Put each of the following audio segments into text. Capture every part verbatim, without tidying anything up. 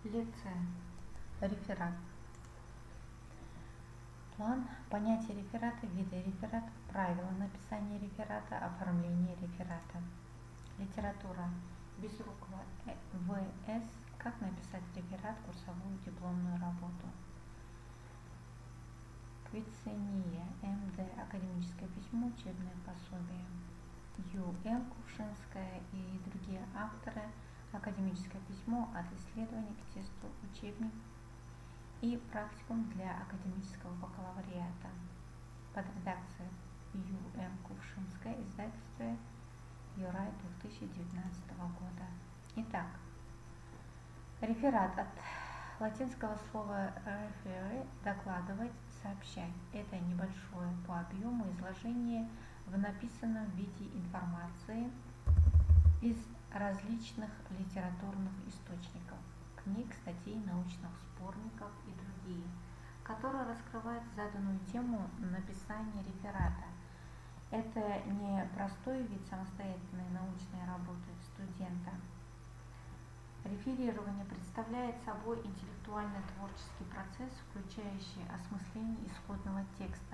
Лекция. Реферат. План, понятие реферата, виды реферата, правила написания реферата, оформление реферата. Литература. Безрукова В С. Как написать реферат, курсовую дипломную работу. Квицения М Д. Академическое письмо, учебное пособие. Ю М. Кувшинская и другие авторы. Академическое письмо от исследований к тесту, учебник и практикум для академического бакалавриата. Под редакцией Ю М. Кувшинская, издательство Юрай две тысячи девятнадцатого года. Итак, реферат от латинского слова referere – докладывать, сообщать. Это небольшое по объему изложение в написанном виде информации из различных литературных источников, книг, статей, научных сборников и другие, которые раскрывают заданную тему написания реферата. Это не простой вид самостоятельной научной работы студента. Реферирование представляет собой интеллектуально-творческий процесс, включающий осмысление исходного текста,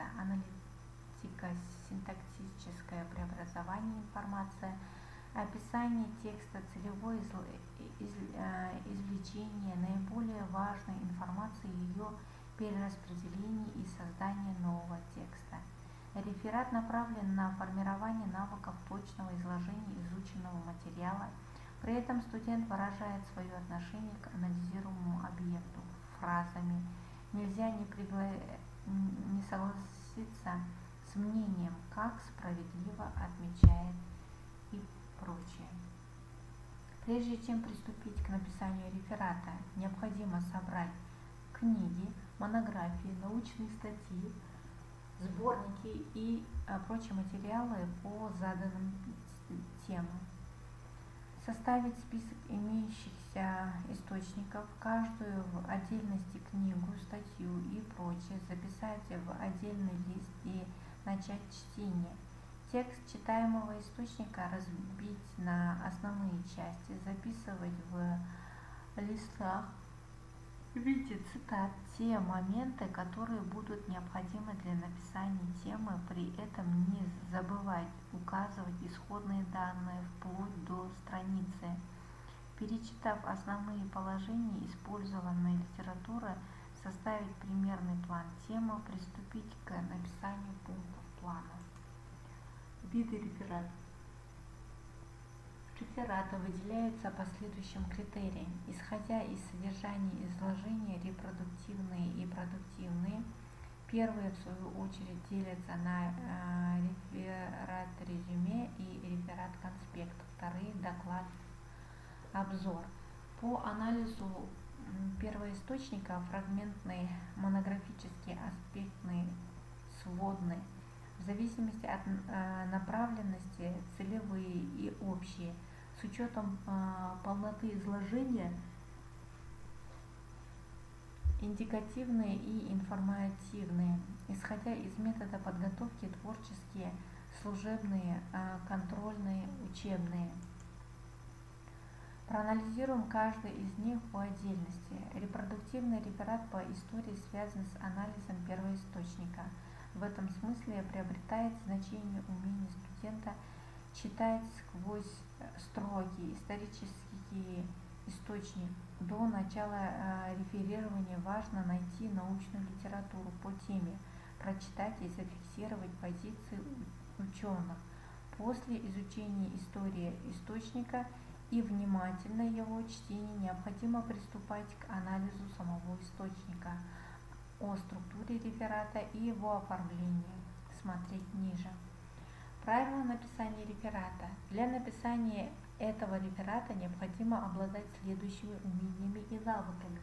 аналитико-синтаксическое преобразование информации, описание текста, целевое извлечение наиболее важной информации, ее перераспределение и создание нового текста. Реферат направлен на формирование навыков точного изложения изученного материала. При этом студент выражает свое отношение к анализируемому объекту фразами. Нельзя не, пригла... не согласиться с мнением, как справедливо отмечает и прочее. Прежде чем приступить к написанию реферата, необходимо собрать книги, монографии, научные статьи, сборники и прочие материалы по заданным темам. Составить список имеющихся источников, каждую в отдельности книгу, статью и прочее, записать в отдельный лист и начать чтение. Текст читаемого источника разбить на основные части, записывать в листах в виде цитат те моменты, которые будут необходимы для написания темы, при этом не забывать указывать исходные данные вплоть до страницы. Перечитав основные положения использованной литературы, составить примерный план темы, приступить к написанию пунктов плана. Виды реферата. Рефераты выделяются по следующим критериям. Исходя из содержания изложения, репродуктивные и продуктивные. Первые, в свою очередь, делятся на э, реферат-резюме и реферат-конспект. Вторые – доклад-обзор. По анализу первоисточника фрагментный, монографический, аспектный, сводный. В зависимости от э, направленности целевые и общие, с учетом э, полноты изложения, индикативные и информативные. Исходя из метода подготовки, творческие, служебные, э, контрольные, учебные. Проанализируем каждый из них по отдельности. Репродуктивный реферат по истории связан с анализом первоисточника. В этом смысле приобретает значение умение студента читать сквозь строки исторический источник. До начала э, реферирования важно найти научную литературу по теме, прочитать и зафиксировать позиции ученых. После изучения истории источника и внимательно его чтения необходимо приступать к анализу самого источника, о структуре реферата и его оформлении. Смотреть ниже. Правила написания реферата. Для написания этого реферата необходимо обладать следующими умениями и навыками.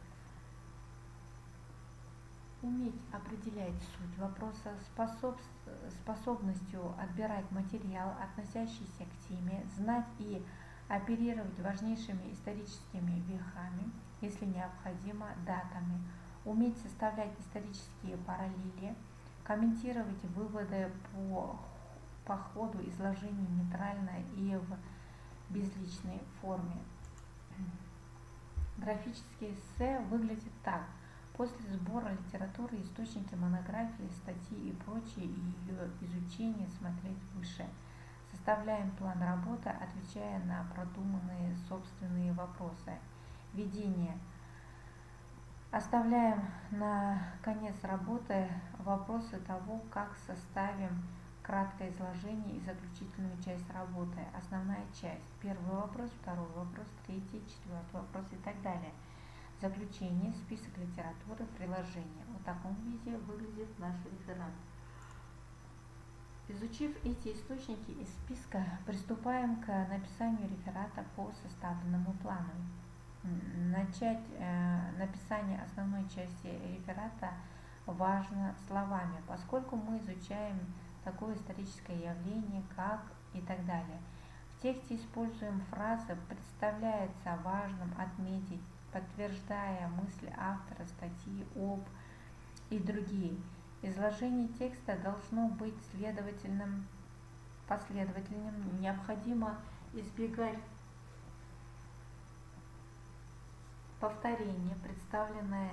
Уметь определять суть вопроса, способ, способностью отбирать материал, относящийся к теме, знать и оперировать важнейшими историческими вехами, если необходимо, датами, уметь составлять исторические параллели, комментировать выводы по, по ходу изложения нейтрально и в безличной форме. Графические эссе выглядит так. После сбора литературы, источники, монографии, статьи и прочее, и ее изучения смотреть выше. Составляем план работы, отвечая на продуманные собственные вопросы. Введение. Оставляем на конец работы вопросы того, как составим краткое изложение и заключительную часть работы. Основная часть. Первый вопрос, второй вопрос, третий, четвертый вопрос и так далее. Заключение, список литературы, приложение. В таком виде выглядит наш реферат. Изучив эти источники из списка, приступаем к написанию реферата по составленному плану. Начать э, написание основной части реферата важно словами, поскольку мы изучаем такое историческое явление, как и так далее. В тексте используем фразы, представляется важным отметить, подтверждая мысль автора статьи об и другие. Изложение текста должно быть следовательным, последовательным, необходимо избегать повторения. Представленная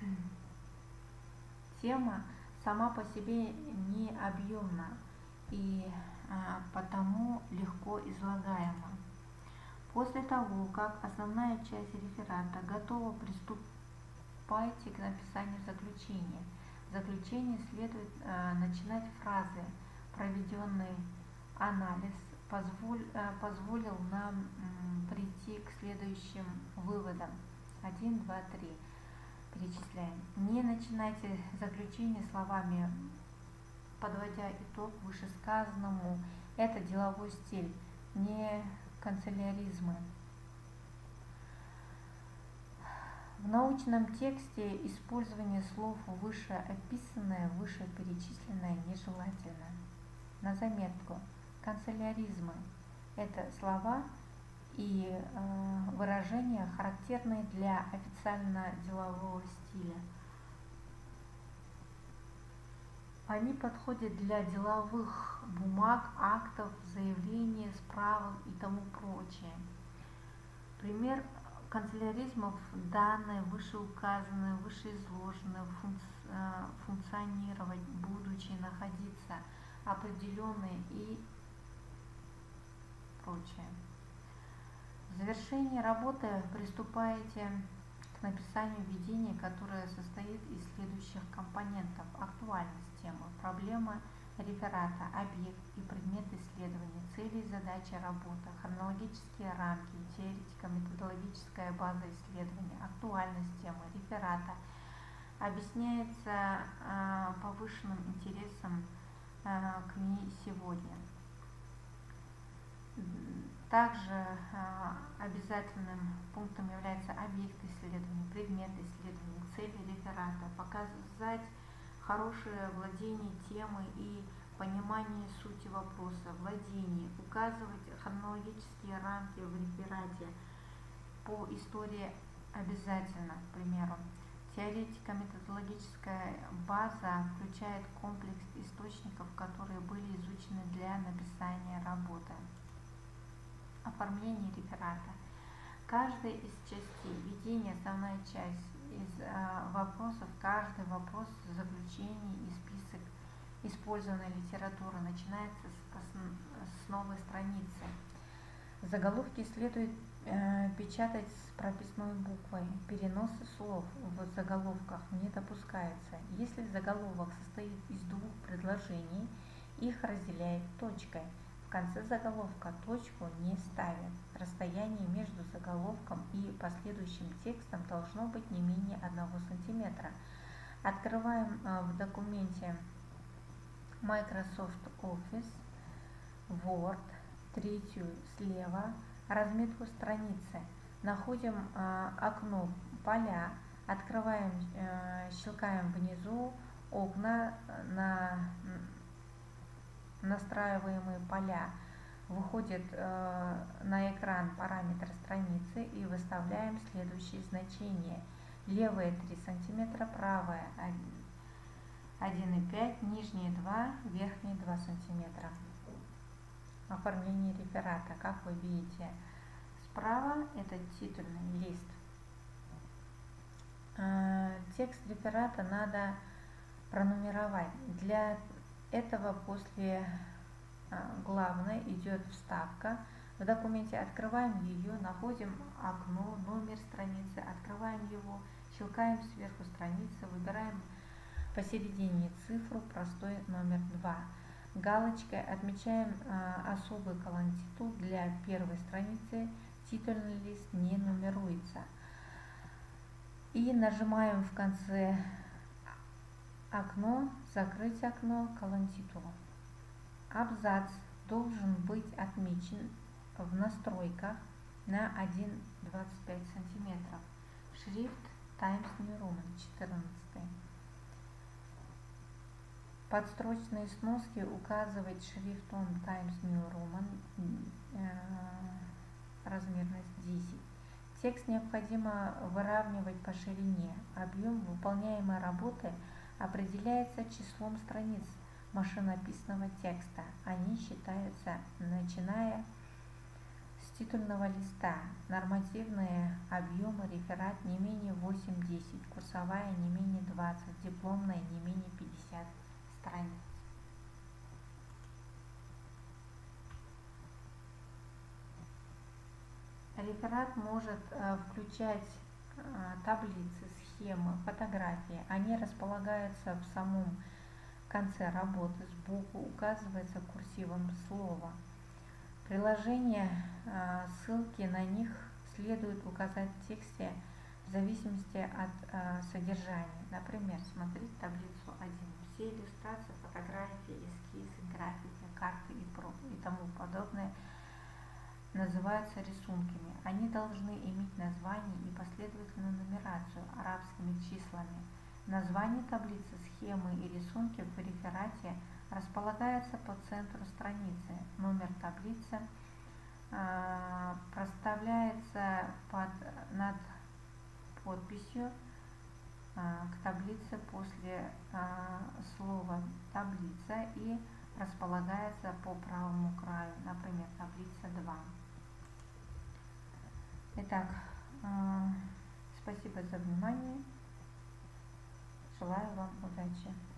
тема сама по себе не объемна и а, потому легко излагаема. После того, как основная часть реферата готова, приступайте к написанию заключения. В заключении следует а, начинать фразы. Проведенный анализ позволь, а, позволил нам м, прийти к следующим выводам. один, два, три. Перечисляем. Не начинайте заключение словами, подводя итог вышесказанному. Это деловой стиль, не канцеляризмы. В научном тексте использование слов вышеописанное, вышеперечисленное нежелательно. На заметку. Канцеляризмы – это слова и э, выражения, характерные для официально-делового стиля. Они подходят для деловых бумаг, актов, заявлений, справок и тому прочее. Пример канцеляризмов данные вышеуказанные, вышеизложенные, функци- функционировать, будучи, находиться, определенные и прочее. В завершении работы приступаете к написанию введения, которое состоит из следующих компонентов: актуальность темы, проблема реферата, объект и предмет исследования, цели и задачи работы, хронологические рамки, теоретико-методологическая база исследования, актуальность темы реферата. Объясняется э, повышенным интересом э, к ней сегодня. Также э, обязательным пунктом является объект исследования, предмет исследования, цели реферата, показать хорошее владение темой и понимание сути вопроса, владение, указывать хронологические рамки в реферате по истории обязательно, к примеру. Теоретико-методологическая база включает комплекс источников, которые были изучены для написания работы. Оформление реферата. Каждая из частей, введение, основная часть, из э, вопросов, каждый вопрос, заключение и список использованной литературы начинается с, с новой страницы. Заголовки следует э, печатать с прописной буквой. Переносы слов в заголовках не допускается. Если заголовок состоит из двух предложений, их разделяет точкой. В конце заголовка точку не ставят. Расстояние между заголовком и последующим текстом должно быть не менее одного сантиметра. Открываем э, в документе Microsoft Office, Word, третью слева, разметку страницы. Находим э, окно поля, открываем, э, щелкаем внизу окна на настраиваемые поля. Выходит э, на экран параметр страницы и выставляем следующие значения. Левая три сантиметра, правая один и пять, нижние два, верхние два сантиметра. Оформление реферата. Как вы видите, справа это титульный лист, Текст реферата надо пронумеровать. Для этого после главной идет вставка. В документе открываем ее, находим окно, номер страницы, открываем его, щелкаем сверху страницы, выбираем посередине цифру простой номер два. Галочкой отмечаем а, особый колонтитул для первой страницы, титульный лист не нумеруется. И нажимаем в конце окно, закрыть окно, колонтитул. Абзац должен быть отмечен в настройках на один и двадцать пять сантиметров. Шрифт Times New Roman четырнадцать. Подстрочные сноски указывать шрифтом Times New Roman, э, размерность десять. Текст необходимо выравнивать по ширине. Объем выполняемой работы определяется числом страниц машинописного текста. Они считаются, начиная с титульного листа. Нормативные объемы: реферат не менее восемь-десять, курсовая не менее двадцать, дипломная не менее пятьдесят страниц. Реферат может э, включать э, таблицы, схемы, фотографии. Они располагаются в самом конце работы, сбоку указывается курсивом слово. Приложение, э, ссылки на них следует указать в тексте в зависимости от э, содержания. Например, смотреть таблицу один. Все иллюстрации, фотографии, эскизы, графики, карты и, про, и тому подобное называются рисунками. Они должны иметь название и последовательную нумерацию арабскими числами. Название таблицы, схемы и рисунки в реферате располагаются по центру страницы. Номер таблицы э, проставляется под, над подписью э, к таблице после э, слова таблица и располагается по правому краю, например, таблица два. Итак, э, спасибо за внимание. Желаю вам удачи.